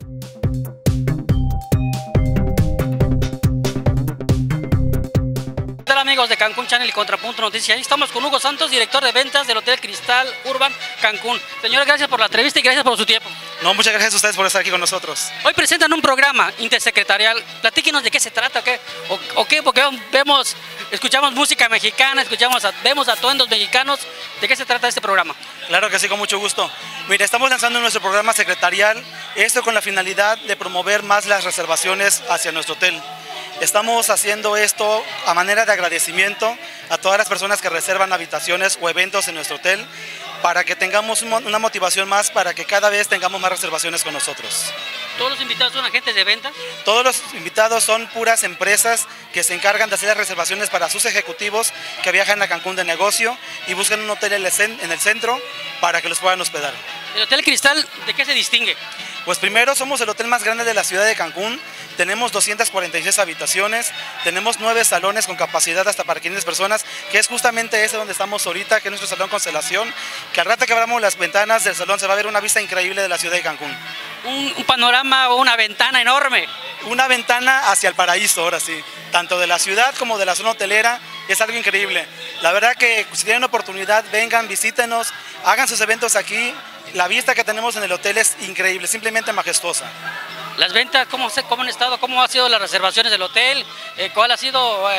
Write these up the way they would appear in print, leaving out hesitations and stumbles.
Hola amigos de Cancún Channel y Contrapunto Noticias. Ahí estamos con Hugo Santos, director de ventas del Hotel Cristal Urban Cancún. Señores, gracias por la entrevista y gracias por su tiempo. No, muchas gracias a ustedes por estar aquí con nosotros. Hoy presentan un programa intersecretarial. Platíquenos de qué se trata, ¿qué? Porque escuchamos música mexicana, vemos atuendos mexicanos. ¿De qué se trata este programa? Claro que sí, con mucho gusto. Mira, estamos lanzando nuestro programa secretarial, esto con la finalidad de promover más las reservaciones hacia nuestro hotel. Estamos haciendo esto a manera de agradecimiento a todas las personas que reservan habitaciones o eventos en nuestro hotel, para que tengamos una motivación más, para que cada vez tengamos más reservaciones con nosotros. ¿Todos los invitados son agentes de venta? Todos los invitados son puras empresas que se encargan de hacer las reservaciones para sus ejecutivos que viajan a Cancún de negocio y buscan un hotel en el centro para que los puedan hospedar. ¿El Hotel Cristal de qué se distingue? Pues primero, somos el hotel más grande de la ciudad de Cancún. Tenemos 246 habitaciones, tenemos 9 salones con capacidad hasta para 500 personas, que es justamente ese donde estamos ahorita, que es nuestro salón Constelación, que al rato que abramos las ventanas del salón se va a ver una vista increíble de la ciudad de Cancún. Un panorama o una ventana enorme. Una ventana hacia el paraíso, ahora sí, tanto de la ciudad como de la zona hotelera, es algo increíble. La verdad que si tienen oportunidad, vengan, visítenos, hagan sus eventos aquí. La vista que tenemos en el hotel es increíble, simplemente majestuosa. Las ventas, ¿cómo han estado? ¿Cómo han sido las reservaciones del hotel? ¿Cuál es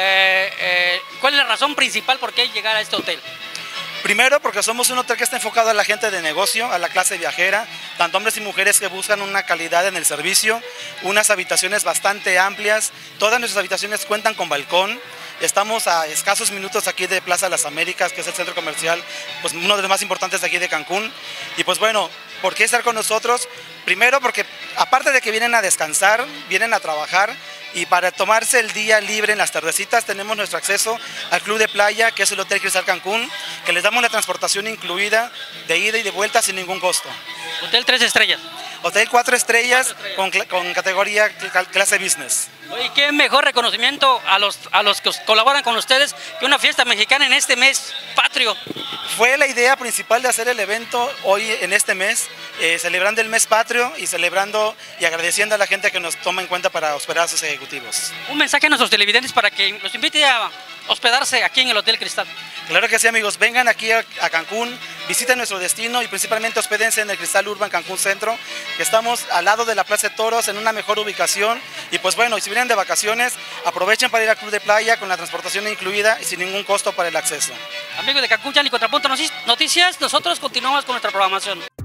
la razón principal por qué llegar a este hotel? Primero, porque somos un hotel que está enfocado a la gente de negocio, a la clase viajera, tanto hombres y mujeres que buscan una calidad en el servicio, unas habitaciones bastante amplias. Todas nuestras habitaciones cuentan con balcón. Estamos a escasos minutos aquí de Plaza Las Américas, que es el centro comercial, pues uno de los más importantes de aquí de Cancún. Y pues bueno, ¿por qué estar con nosotros? Primero porque aparte de que vienen a descansar, vienen a trabajar, y para tomarse el día libre en las tardecitas tenemos nuestro acceso al club de playa, que es el Hotel Cristal Cancún, que les damos la transportación incluida de ida y de vuelta sin ningún costo. Hotel 3 estrellas. Hotel 4 estrellas con categoría clase business. Oye, qué mejor reconocimiento a los que colaboran con ustedes que una fiesta mexicana en este mes patrio. Fue la idea principal de hacer el evento hoy en este mes, celebrando el mes patrio y celebrando y agradeciendo a la gente que nos toma en cuenta para hospedar a sus ejecutivos. Un mensaje a nuestros televidentes para que los invite a hospedarse aquí en el Hotel Cristal. Claro que sí, amigos, vengan aquí a Cancún, visiten nuestro destino y principalmente hospédense en el Cristal Urban Cancún Centro, que estamos al lado de la Plaza de Toros en una mejor ubicación. Y pues bueno, y si vienen de vacaciones, aprovechen para ir al club de playa con la transportación incluida y sin ningún costo para el acceso. Amigos de Cancún Channel y Contrapunto Noticias, nosotros continuamos con nuestra programación.